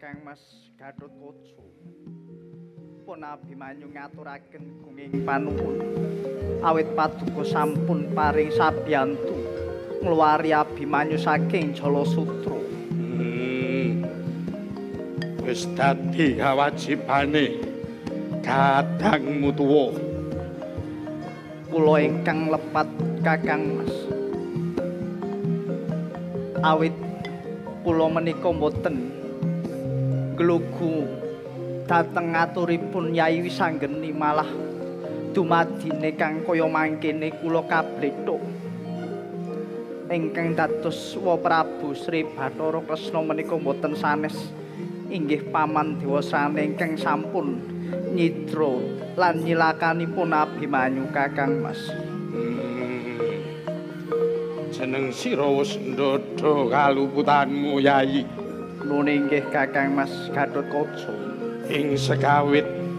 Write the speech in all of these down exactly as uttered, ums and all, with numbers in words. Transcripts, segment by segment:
Kakang Mas Gatotkaca. Pun Abimanyu ngaturaken gunging panuwun awit paduka sampun paring sabiyantu ngluwari Abimanyu saking Jalasutra. Hmm. Wis dadi kawajibane Kadangmu tuwa. Kula ingkang lepat Kakang Mas. Awit kula menika mboten glugu dhateng aturipun Yayi Wisanggeni malah dumadine kang kaya mangkene kula kablethuk. Ingkang dados Wa Prabu Sri Bathara Kresna menika mboten sanes inggih paman dewasane ingkang sampun nyidra lan nyilakanipun Abimanyu Kakang Mas. Hmm. Jeneng sira wis ndodho kaluputanmu Yayi. Nuwun inggih Kakang Mas Gatotkaca. Ing segawit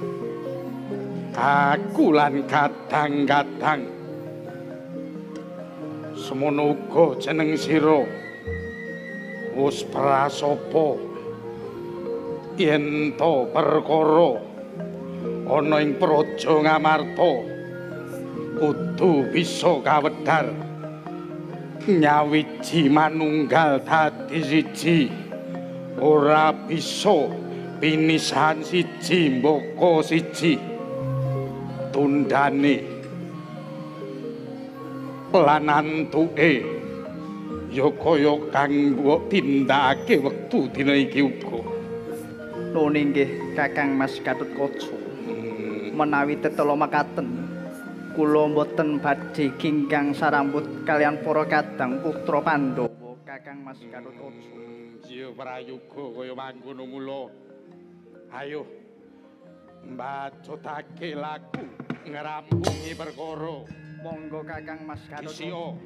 aku lan kadang-kadang semono uga jeneng sira wis prasapa yen to perkara ana ing praja Ngamarta kudu bisa kawedhar nyawiji manunggal dadi siji ora bisa pinisahan siji mbaka siji tundane lan antuke ya kaya kang mbok tindakake wektu dina iki uga. Nuwun inggih Kakang Mas Gatotkaca. Menawi tetela makaten kula mboten badhe ginggang sarambut kalian para kadang putra Pandhawa Kakang Mas Gatotkaca. Jiya prayoga kaya mangkono mula. Ayo mbacutake lagu ngrampungi perkara. Monggo Kakang Mas Gatotkaca.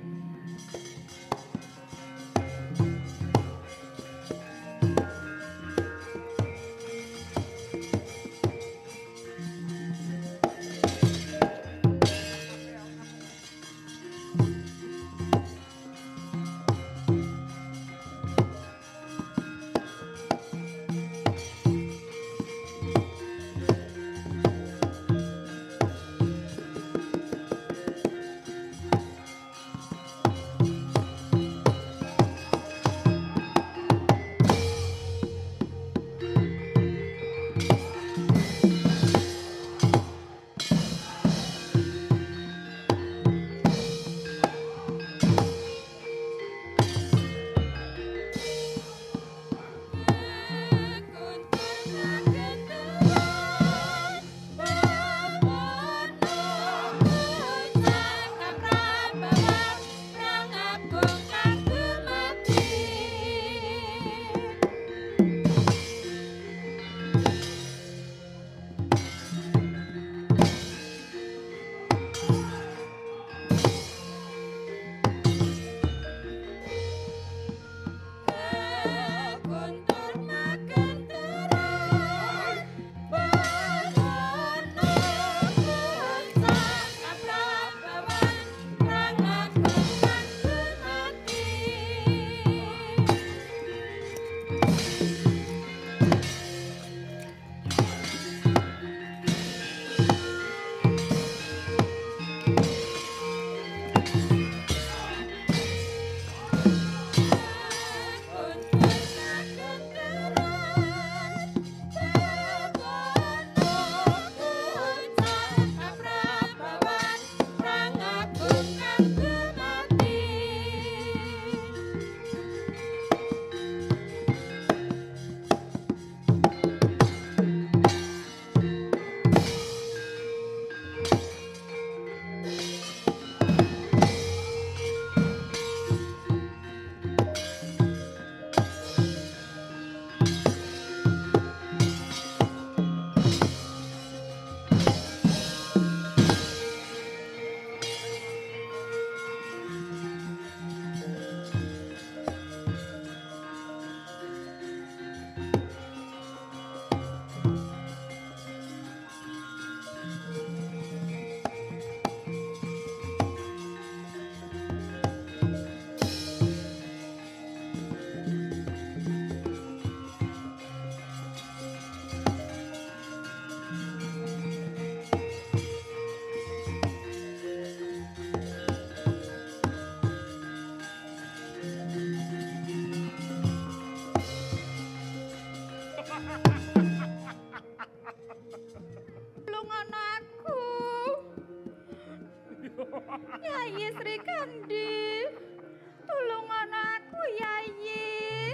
Sri Kandi. Tulungan aku, Yayi.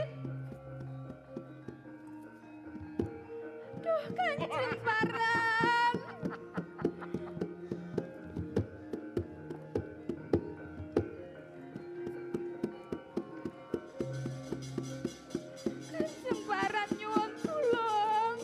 Duh, Kanjeng Barang. Kanjeng Barang nyuwun tulung.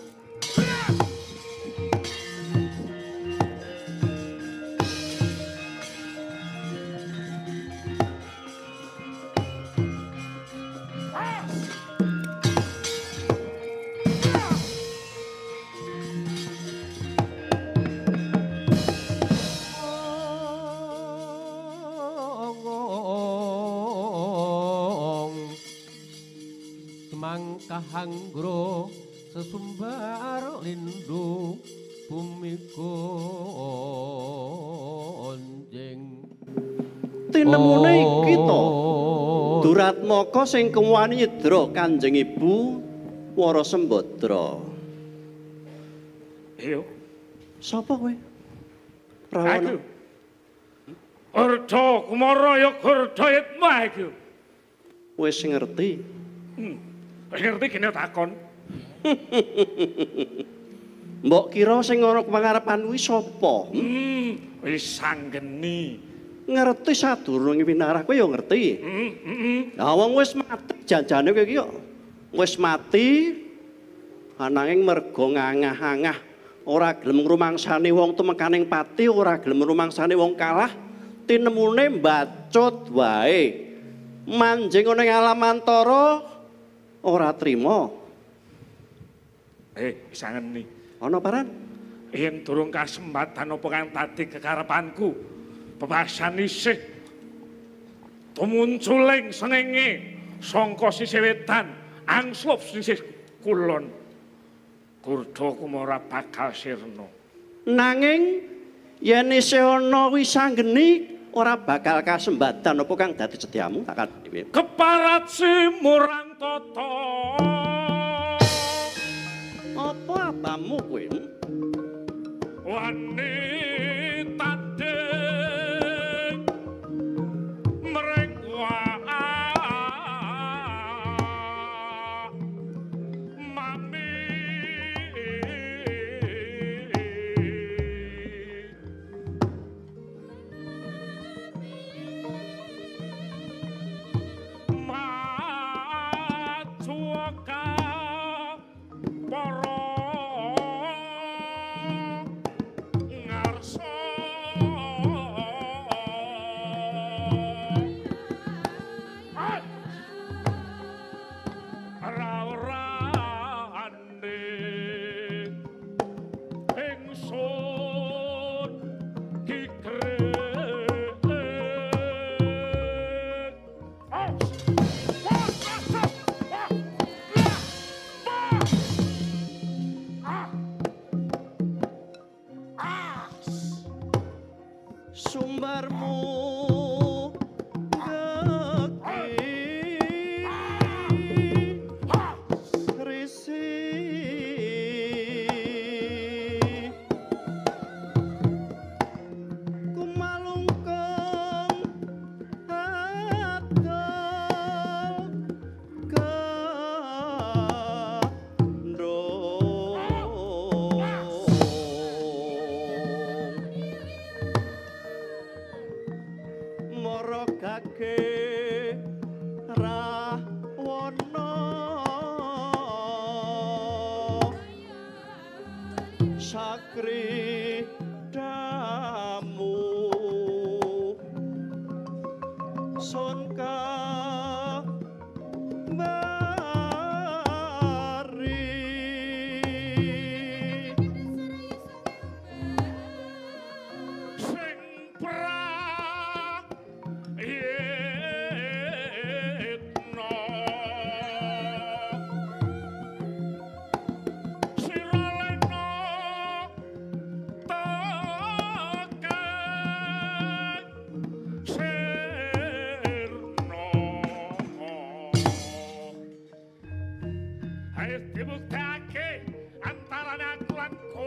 Kahanggro sesumbar lindu bumi gonjeng tinemune iki to Duratmaka sing kewani nyedra Kanjeng Ibu Wara Sembadra. Iyo. Sapa kowe? Rawana. Gurda Kumara ya Gurda Yatma iki. Wis ngerti. Hmm. Wis ngerti kene takon. Mbok kira sing ana pangarepan kuwi sapa? Hmm, wis sanggeni. Ngerti sadurunge winarah kowe ya ngerti. Heeh, heeh. Lah wong wis mati janjane kowe iki yo. Wis mati ananging merga ngangah-angah ora gelem ngrumangsani wong tumekaning pati, ora gelem ngrumangsani wong kalah, tinemune mbacut wae. Manjing ana ing alamantara ora trima. Eh, sangeni. Ana paran? Yen durung kasempatan apa kang tadi kekarepanku. Pepasan isih tumunculing sengenge sangka sisih wetan angsup sisih kulon. Gurda Kumara bakal sirna. Nanging yen isih ana wisanggeni ora bakal kasembatan apa kang dadi sediamu tak dhewe. Keparat simurang tata. Apa abamu kowe? Wani tanding mring mami macuaka para ngarsa ora-orane ingsun kikrek Sumbarmu geki risi kumalungkung adol morogake rawana sakri damu sonka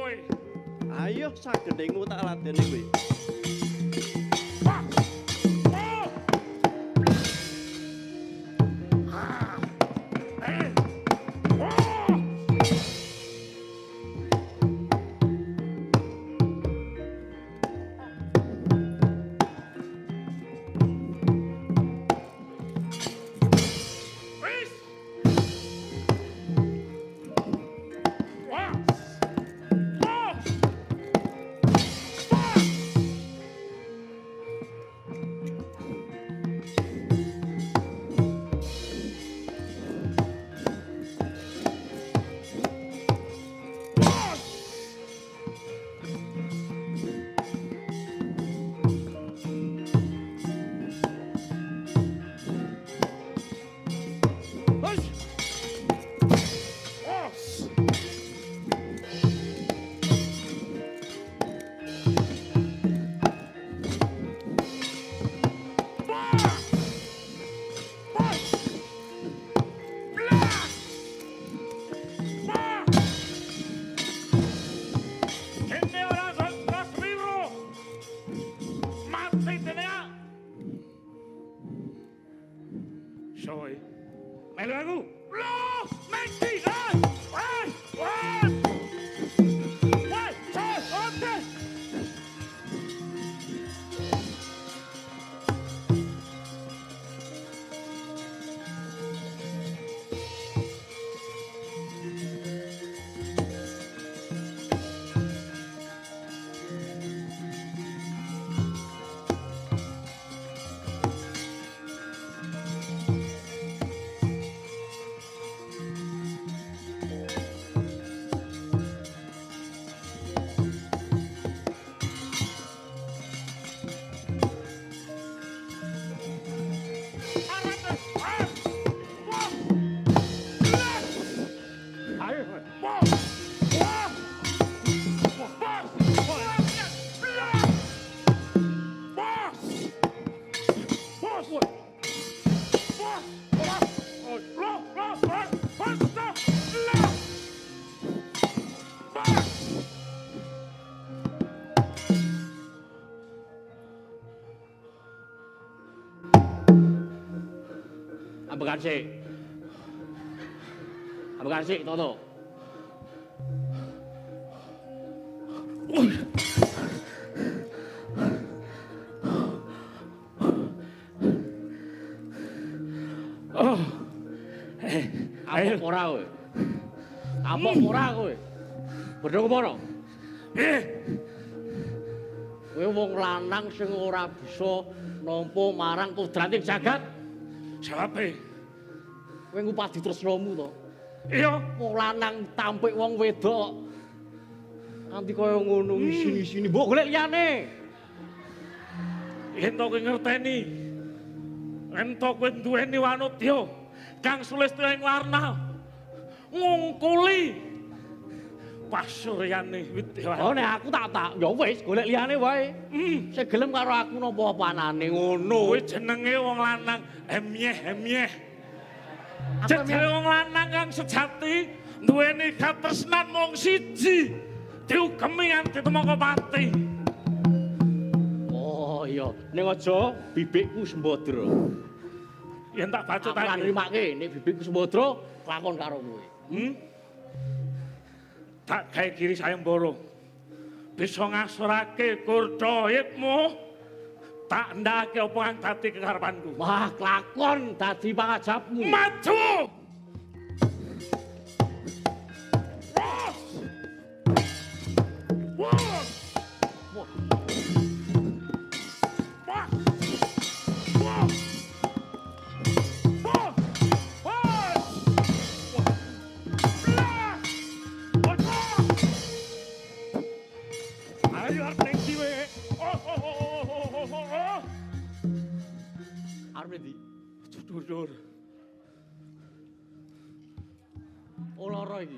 ayo sagedengmu tak ladeni kowe. bisa kowe. Melu aku. Loh, Mengki. Eh, eh, wah. Wah, cek, oke. Ambekan sik. Ambekan sik, Toto. Oh. Eh, Apa ora kowe? Apa ora kowe? Bedho kemana? Eh, Kowe wong lanang sing ora bisa nampa marang kudrating jagat. sababe. Kowe ngupadi tresnamu to. Iya, Wong lanang tampik wong wedok. Nanti kaya ngono isini-isini mbok golek liyane. yen to kowe ngerteni. Yen to kowe duweni wanudya kang sulistya ing warna. Ngungkuli pasuryane Widyawati. Oh nek aku tak tak ya wis golek liyane wae. Hmm. Sing gelem karo aku napa panane ngono. Kowe jenenge wong lanang emyeh-emyeh. Aku Jenenge wong lanang kang sejati duweni katresnan mung siji. Diugemi nganti temaka mati. Oh iya, ning aja bibikku Sembadra. Yen tak Aku lan bacotake. nrimake nek bibikku Sembadra lakon karo kowe. Hmm? Tak gawe kiri sayembara. Bisa ngasorake kurcayitmu. Tak ndake apa kang dadi kekarepanku. Wah, lakon dadi pangajapmu. Maju! Wos! Wos! Wos! Wos! Wos! Wos! Blas! Wos! Ayo arep ning diwe. Oh oh oh oh oh oh oh. Arep ndi? Dudur. Oh lara iki.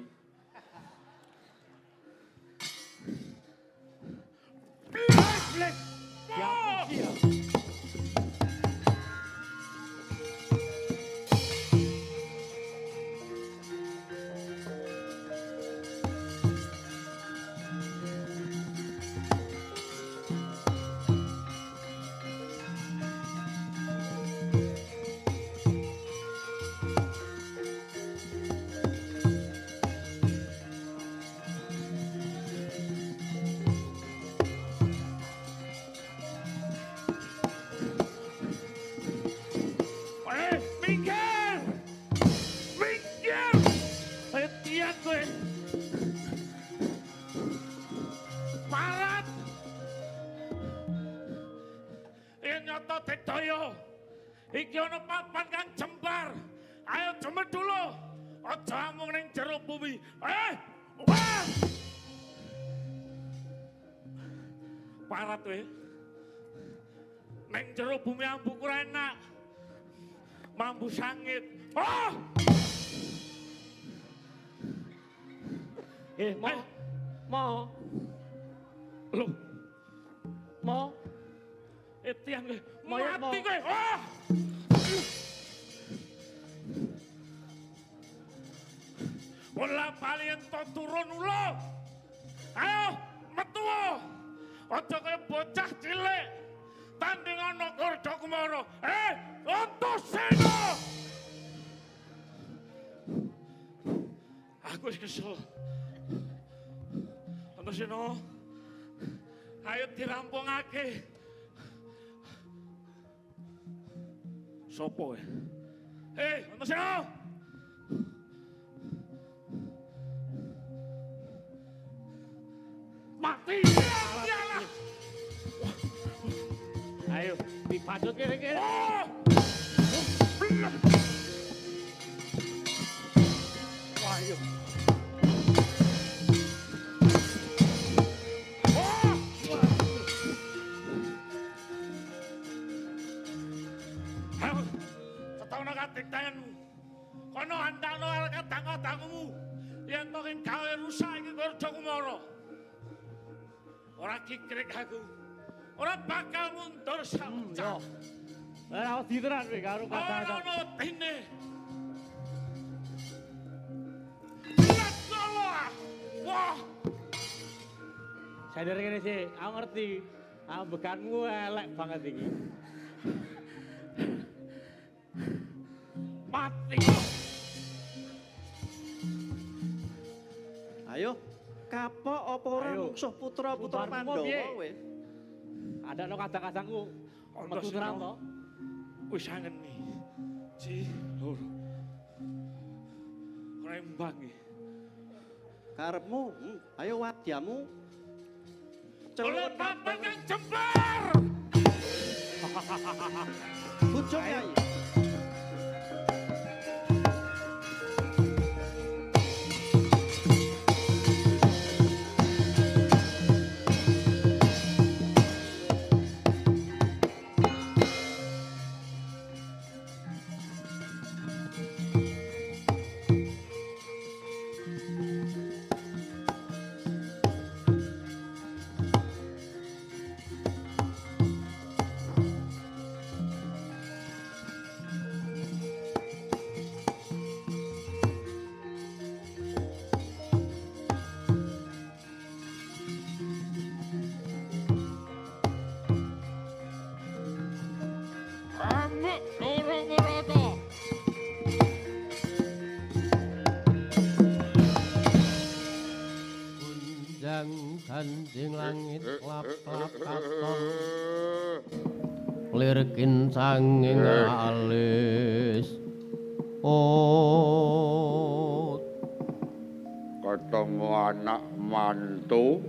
Blas! Blas! Ya Wos! ya. Eh, minggir! Minggir! Ayo tiang kowe. Parat! Yen nyoto Digdaya. Iki ana papan kang jembar. Ayo jemet dulu. Aja amung ning jero bumi. Eh! Wah! Parat kowe. Ning jero bumi ambu ora enak. Mambu sangit. Oh! Eh, mau. Eh. Mau. Loh, Mau. etian kowe. Mau ya, Mati mau. kowe. Oh! Bola bali ento turun ulo. Ayo, metu. Aja kaya bocah cilik. Tanding ana Gurdha Kumara. Eh, Antasena! Aku wis kesel. Antasena. Ayo dirampungake. Sopo ya? Hei, Antasena! Mati! Iyalah! Ayo, dipadut kira-kira. Oh! Wah, ayo. Ayo, setahun katik tanganmu. Kono andakno arek kadang-kadangmu. Yen to ing gawe rusak iki Garda Kumara. Ora kikrik aku. Ora bakal mundur samcah. Lah wedi tenan kowe karo Ora kadang-kadang. ono tine. Lihat solo ah. Wah, Sadar kene sih, aku ngerti. Ambekanmu elek banget iki. mati. Ayo, kapok apa ora Ayo. mungsuh putra-putra Bubarmu, Pandhawa piye? kowe? Ada no kadang-kadangku. Metu terang to. Wis angeni. Ji, lur. Rembang iki. Karepmu, hmm, ayo wadyamu. Oleh Celuk papan kang jembar. Bujung Nyai. Ambek dorong rata. Gunjang ganjing langit lap-lap katon lirkin sanging alis oh ketemu anak mantu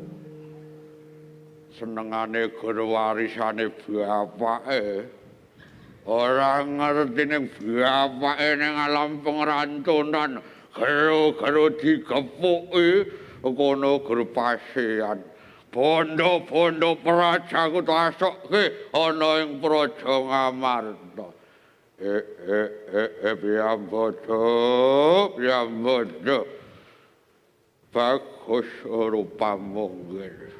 senengane guru warisane bapake ora ngerti ning bapake ning alam pengrantunan gero-gero digepuki kono guru pasian bondo-bondo prajaku tasokke ana ing praja Ngamarta eh eh eh eh Priyambada Priyambada bagus rupamu nggih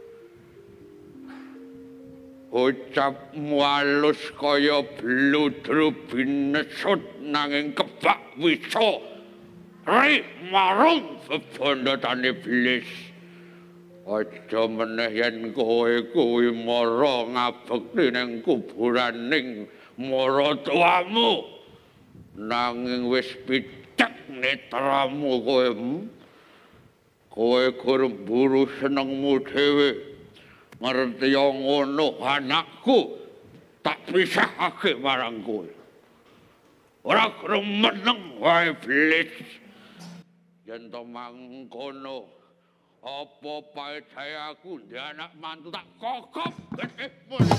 ucapmu halus kaya bludru binesut nanging kebak wisa ri marung bebondotan iblis aja meneh yen kowe kuwi mara ngabekti ning kuburaning maratuwamu nanging wis picek netramu kowe kowe gur mburu senengmu dhewe ngerti ngono anakku tak pisahake marang kowe ora kremeneng wae iblis yen to mangkono apa paedahe aku ndek anak mantu tak kokop eh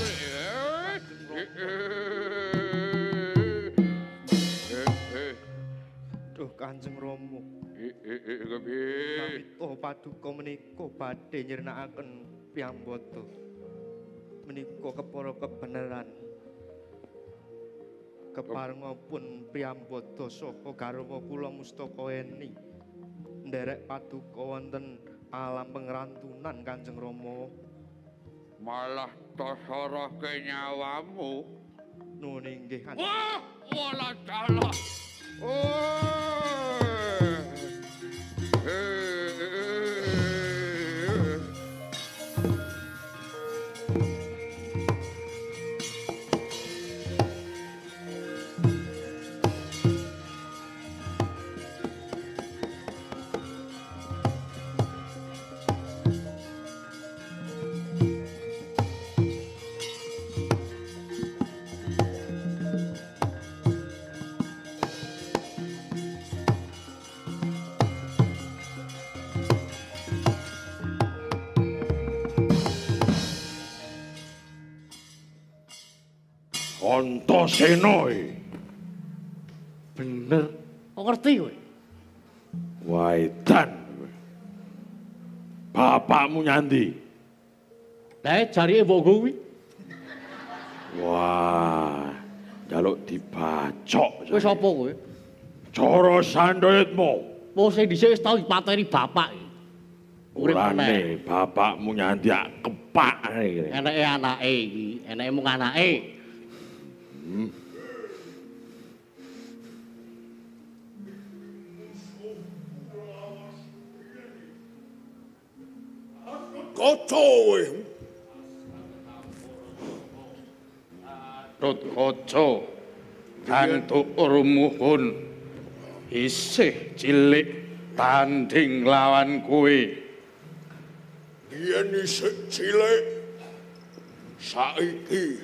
Duh Kanjeng Rama. eh eh eh kepiye Oh paduka menika badhe nyrenakaken Priyambada. Menika kepara kebenaran. Keparengipun Priyambada saha garwa kula Mustaka Eni nderek paduka wonten alam pengrantunan Kanjeng Rama. malah tasarake nyawamu Nuwun inggih Kanjeng. wah wala dalah oh eh eh Antasena. Bener. Kok ngerti kowe? Waidan. Bapakmu nyandi. Lah jarike mbokku kuwi. Wah, njaluk dibacok. Kowe sapa kowe? Cara Sandayatma. Wong sing dhisik wis tau dipateni bapak. Urip Urane bapakmu nyandi kepak iki. Eneke anake iki, eneke mung anake. Hmm. Kaca kowe. Tut kaca kang tuur muhun isih cilik tanding lawan kowe. Yen isih cilik saiki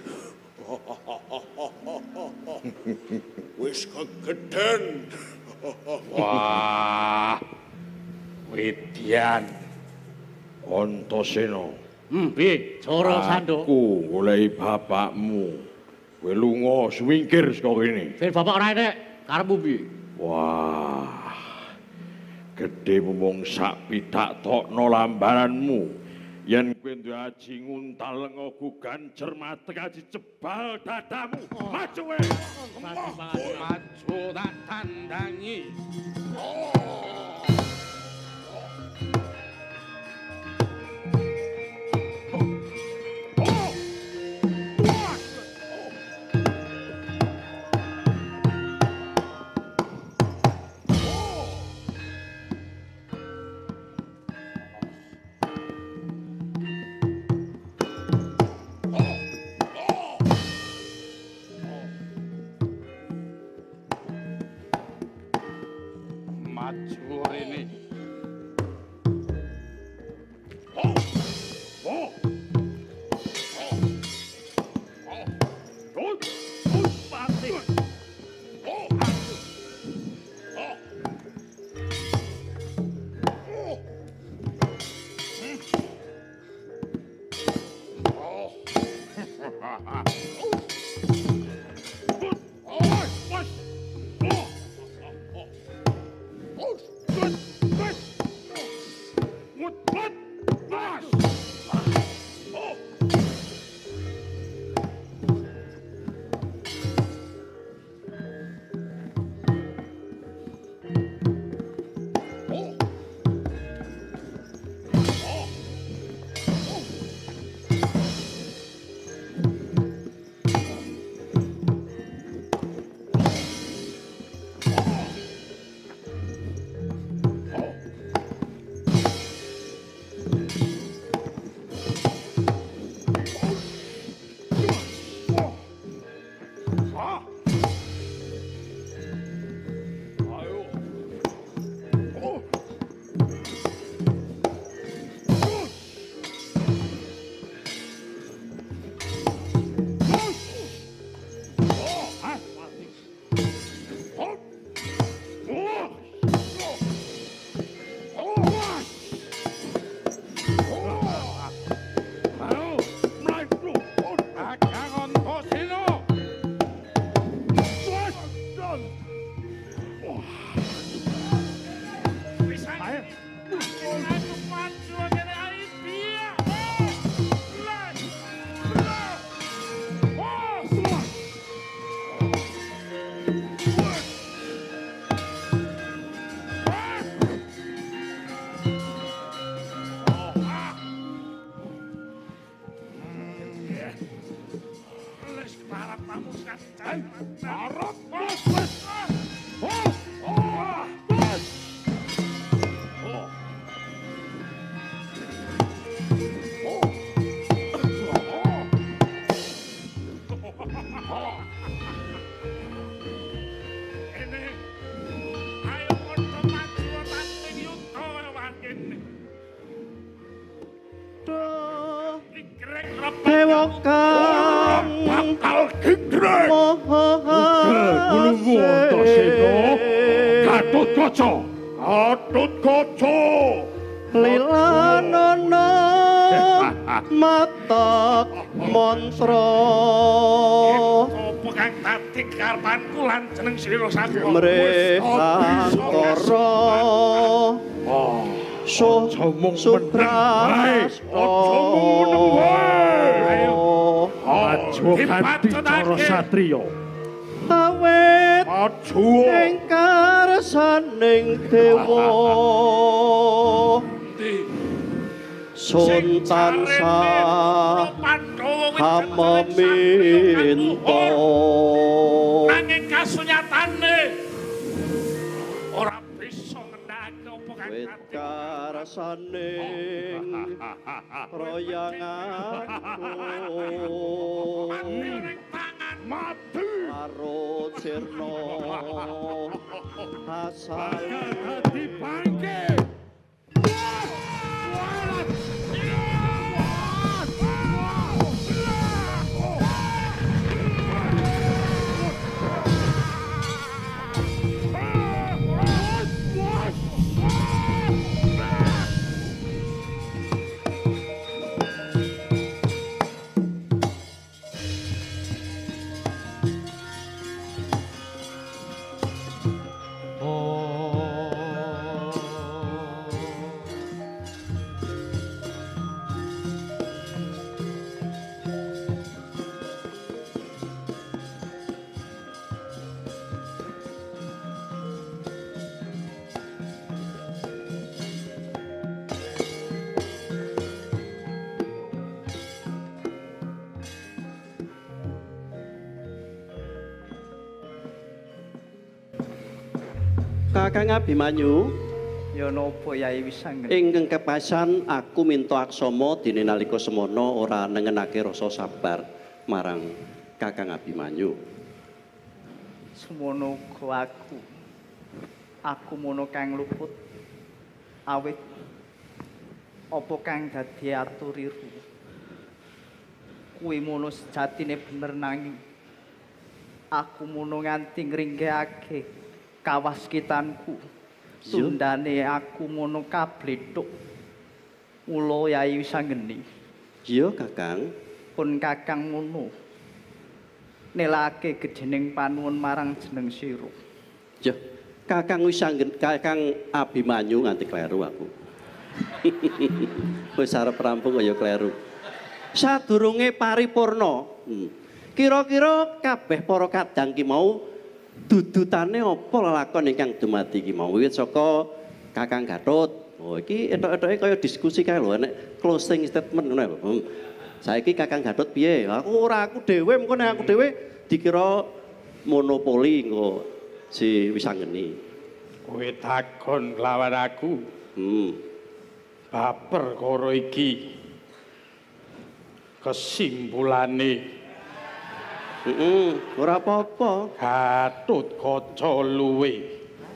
wis kegeden. Wah, Widyan Antasena. Hmm, piye? Cara Sandha. Aku goleki bapakmu. Kowe lunga swingkir saka kene. Ben bapak ora enek, karepmu piye? Wah. Gedhe mung sak pitak tokno lambaranmu. Yen kowe duwe aji nguntal lengaku ganjer matek aji jebal dadamu. Maju kowe. maju tak tandangi. Maju ini. Oh, oh, oh, oh, oh, oh, pasti. Oh, oh, oh, oh, kang dadi karepanku lan jeneng sira saku. Mrehangkara. Oh, So supras. Aja ngono wae. Oh, Aja ganti cara satriya. awet Aja. ing karsaning dewa. Sun tansah hamaminta. Nanging kasunyatane ora bisa ngendhake apa kang Wit dadi. karsaning royanganku. Mati. Karo sirna asal Dadi bangke. Kakang Abimanyu, Ya napa Yai Wisanggeni? ingkang kepasan aku minta aksama dene nalika semana ora nengenake rasa sabar marang Kakang Abimanyu. Semono uga aku. Aku mono kang luput. Awit apa kang dadi aturiru. Kuwi mono sejatine bener nanging aku mono nganti ngringgehake kawaskitanku. Sundane aku mono kablethuk. Mula Yai Wisanggeni. Iya, Kakang. Pun Kakang ngono. Nelake gedhening panuwun marang jeneng sira. Ya, Kakang Wisanggen, Kakang Abimanyu nganti kleru aku. Wis arep rampung kaya kleru. Sadurunge paripurna, hmm. kira-kira kabeh para kadang ki mau dudutane apa lelakon ingkang dumadi iki mau wiwit saka Kakang Gatot. Oh iki etok-etoke kaya diskusi kae lho nek closing statement ngono lho. Hmm. Saiki Kakang Gatot piye? Aku ora aku dhewe mengko nek aku dhewe dikira monopoli engko si Wisanggeni. Kowe takon lawan aku. Hmm. Baper karo iki. Kesimpulane Heeh, ora apa-apa. Gatot Kaca luwe.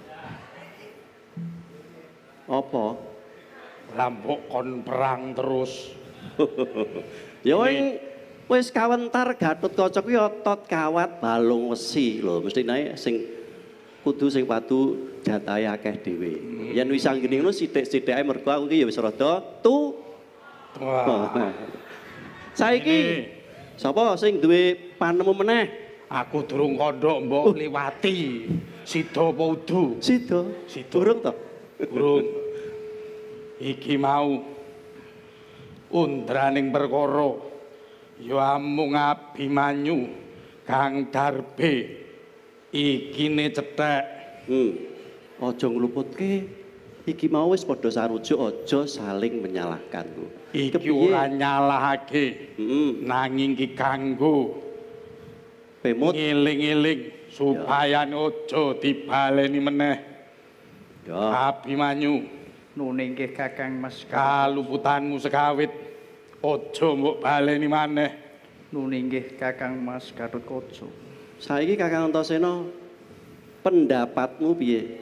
Apa? Lampuk kon perang terus. Ya wing wis kawentar Gatot Kaca kuwi otot kawat balung wesi lho, mesti nae sing kudu sing padu jatahe akeh dhewe. Yen Wisanggeni ngono sithik-sithike mergo aku ki ya wis rada tu. Wah. Saiki sapa sing duwe panemu meneh? Aku durung kandha mbok liwati. Sida apa udu? Sida. Sida. Durung to? Durung. Iki mau undraning perkara ya amung Abimanyu Kang Darbe ikine cethek. Hmm. Aja ngluputke. Iki mau wis padha sarujuk aja saling menyalahkan. Iki ora nyalahake. Heeh. Nanging ki kanggo Pemut. ngiling-iling supaya aja dibaleni meneh. Ya. Abimanyu, Nune nggih Kakang Mas. kaluputanmu sekawit aja mbok baleni maneh. Nune nggih Kakang Mas Gatot Kaca. Saiki Kakang Antasena pendapatmu piye?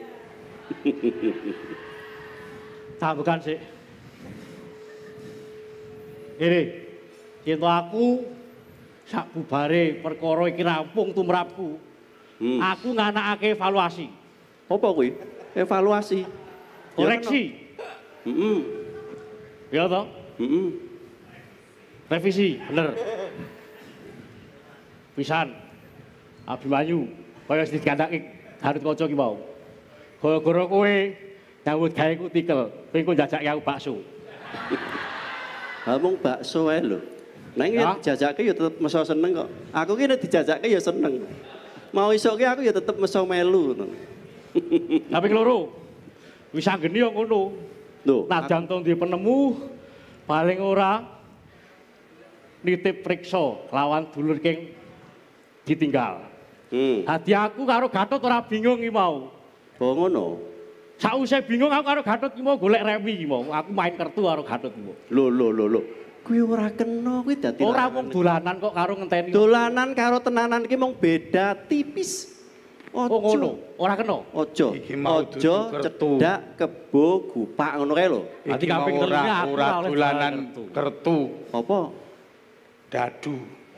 Sambukan sik. Ngene. Yen aku sak bubare perkara iki rampung tumrapku. Hmm. Aku nganakake evaluasi, Apa kuwi? Evaluasi. koreksi. Heeh. Ya toh? Heeh. Revisi, bener. Pisan. Abimanyu, kaya wis digandhaki Garutkaca ki mau. Gara-gara kowe nyambut gawe ku tikel, kowe engko njajaki aku bakso. Ha mung bakso ae lho. Nang yen dijajake ya tetep meso seneng kok. Aku ki nek dijajake ya seneng. Mau isuk ki aku ya tetep meso melu ngono. Tapi loro. Wis anggeni yo ngono. Lho, Najan to duwe penemu paling ora nitip priksa lawan dulur king ditinggal. Hmm. Dadi aku karo Gatot ora bingung ki mau. Oh ngono. Sakwise bingung aku karo Gatot ki mau golek remi ki mau. Aku main kartu karo Gatot ki mau. Lho lho lho lho. Kuwi ora kena kuwi dadi. Ora mung dolanan kok karo ngenteni. Dolanan karo tenanan ki mung beda tipis. Ojo. Oh ngono, ora kena. Ojo. Iki mau Ojo dudu kertu. cedak kebo gupak ngono kae lho. Dadi Iki kaping mau ora telune aku ora ora oleh dolanan kertu. kertu. Apa? Dadu.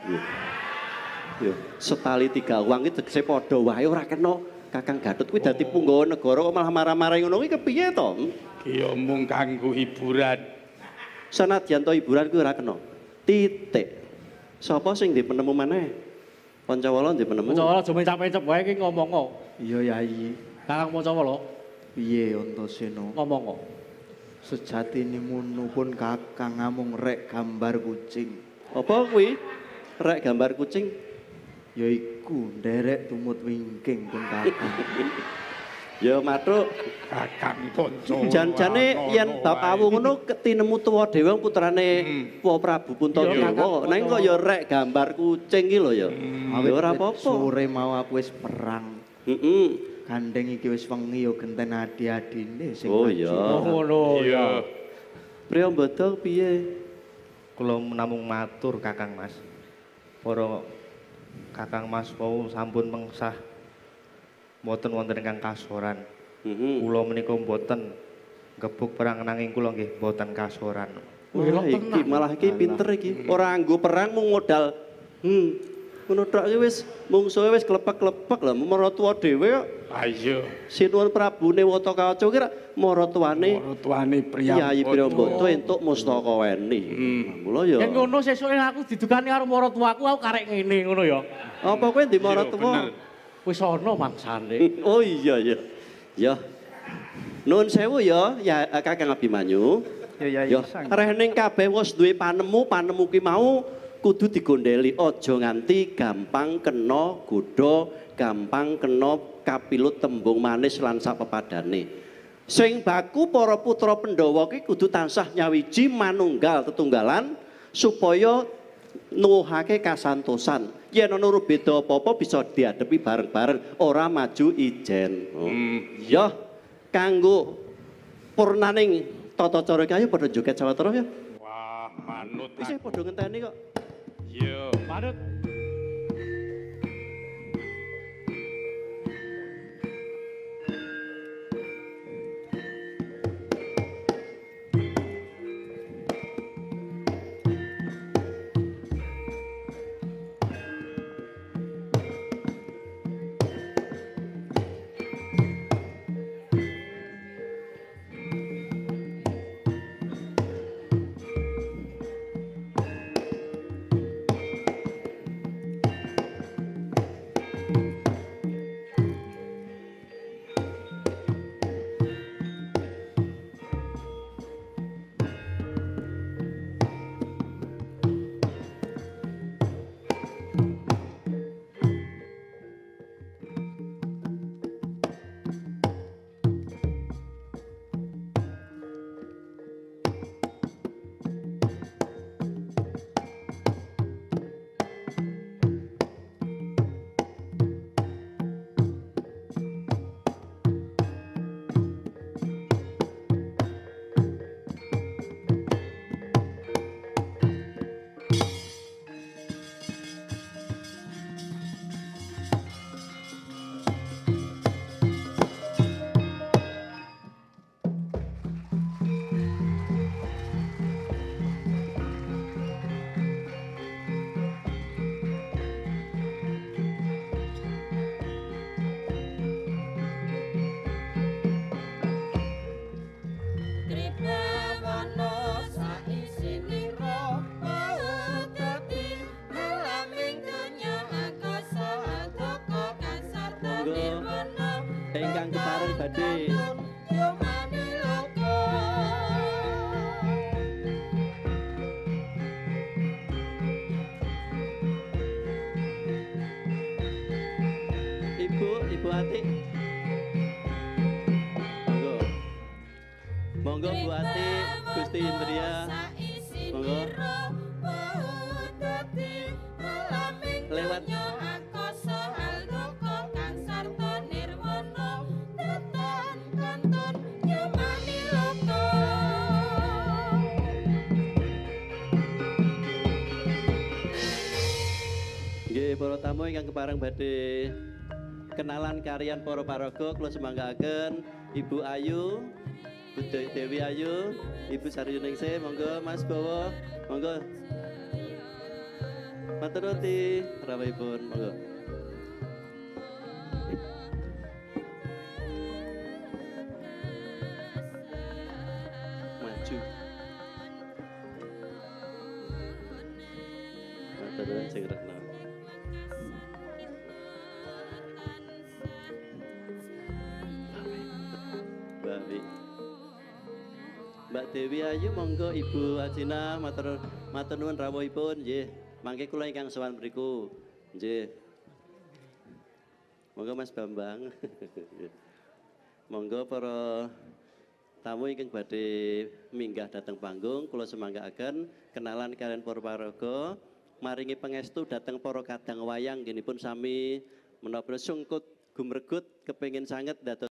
Yo, setali tiga uang itu tegese padha wae ora kena. Kakang Gatot kuwi dadi punggawa negara kok malah marah-marah ngono kuwi kepiye to? Ki yo mung kanggo hiburan. Sanadyan to hiburan kuwi ora kena. Titik. Sapa sing ndi penemu maneh? Pancawala ndi penemu? Pancawala aja mencap-mencap wae ki ngomong. Iya Yayi. Kakang Pancawala Piye Antasena? ngomong. Sejatine munu pun Kakang namung rek gambar kucing. Apa kuwi? Rek gambar kucing. Yaiku nderek tumut wingking pun Kakang. Ya matuk. Kakang Pancawala. Jan-jane yen bab awu ngono tinemu tuwa dhewe putrane Wa Prabu Puntadewa. Nang kok ya rek gambar kucing ki lho ya. Ya ora apa-apa. Sore mau aku wis perang. Heeh. Gandeng iki wis wengi ya genten adi-adine sing Oh maju. iya. Oh ngono ya. Priyambada piye? Kula namung matur Kakang Mas. Para Kakang Mas wau sampun mengsah mboten wonten ingkang kasoran. Heeh. Kula menika mboten gebuk perang nanging kula nggih mboten kasoran. Wah, iki malah iki pinter iki. Ora nggo perang mung modal. Hmm. Ngono tok iki wis mungsuhe wis klepek-klepek lho, maratuwa dhewe kok. Ayo. Sinuwun Prabune Watakaca ki maratuwane Maratuwane Kyai Priyambada. Priyambada entuk mustaka weni. Mula ya. Yen ngono sesuke aku didukani karo maratuwaku aku karek ngene ngono ya. Apa kowe ndi maratuwa? Wis ana mangsane. Oh iya ya. Ya. Nuwun sewu ya, ya Kakang Abimanyu. Ya Yayi Ya, sang. rehning kabeh wis duwe panemu, panemu ki mau kudu digondheli aja nganti gampang kena godha, gampang kena kapilut tembung manis lan sapepadane. Sing baku para putra Pandhawa ki kudu tansah nyawiji manunggal tetunggalan supaya nuwuhake kasantosan. Yen ana beda apa-apa bisa diadepi bareng-bareng, ora maju ijen. Oh. Ya, kanggo purnaning tata cara iki ayo padha joget sawetara ya. Wah, manut. Wis padha ngenteni kok. Yo. Manut. ingkang kepareng badhe Ibu, Ibu Ati. Monggo. Monggo Bu Ati, Gusti Indria. Monggo. Lewat Nggih, para tamu ingkang kepareng badhe kenalan karian para paraga kula semanggaaken Ibu Ayu, Bu Dewi Ayu, Ibu Saryuningsih, monggo Mas Bowo, monggo. Matur nuwun rawuhipun, monggo. Maju. Matur nuwun sing retna. Mbak Mbak Dewi Ayu monggo Ibu Ajina matur matur nuwun rawuhipun nggih. Mangke kula ingkang sowan mriku. Nggih. Monggo Mas Bambang. Monggo para tamu ingkang badhe minggah dhateng panggung kula semanggaaken kenalan kalian para paraga maringi pangestu dhateng para kadang wayang nggih pun sami menapa sungkut gumregut kepengin sanget dados